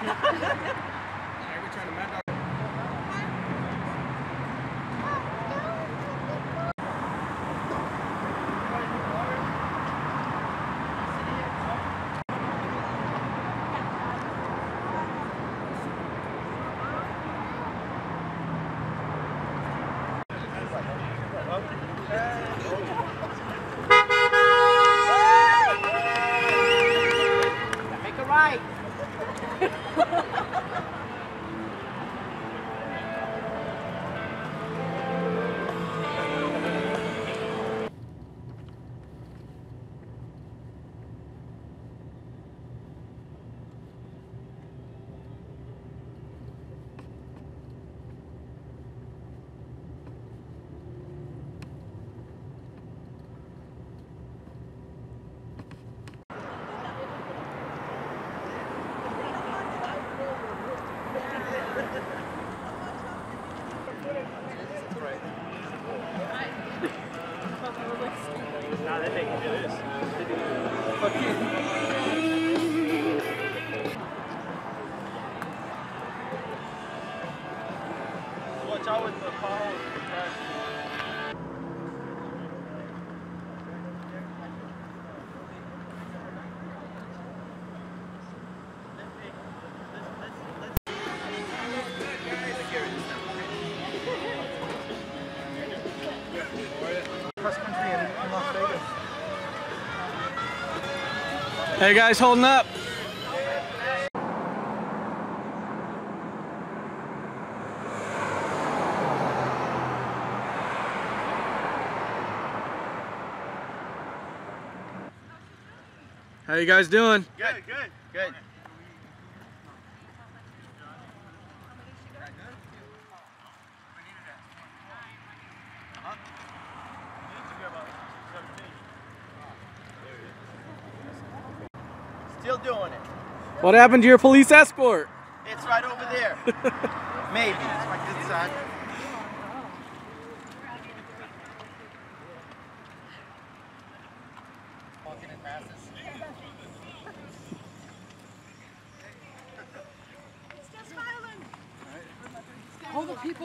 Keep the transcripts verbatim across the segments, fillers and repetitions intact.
trying to mad dog. Make it right. Nah, they make me do this. Fuck you. Watch out with the power. Cross country in, in Las Vegas. Hey guys, holding up. How you guys doing? Good, good, good. Still doing it. What happened to your police escort? It's right over there. Maybe. It's my good side. Walking in passes. Still smiling. All the people.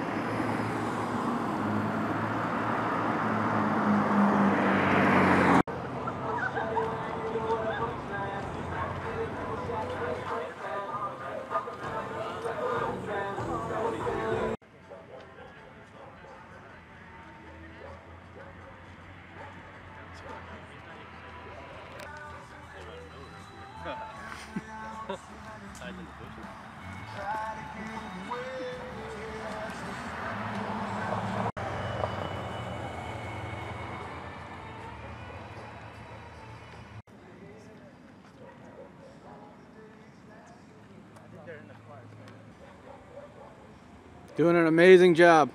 Doing an amazing job.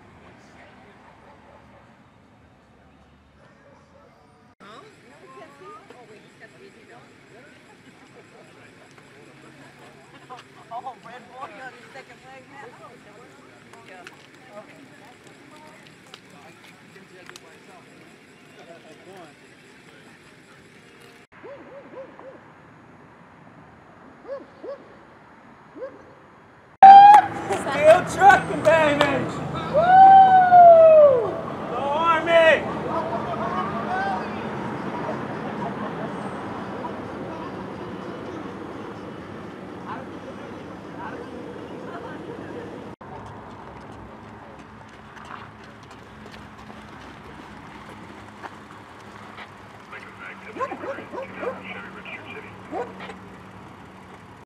Oh, Red Boy on his second leg now. Yeah. Still trucking, baby!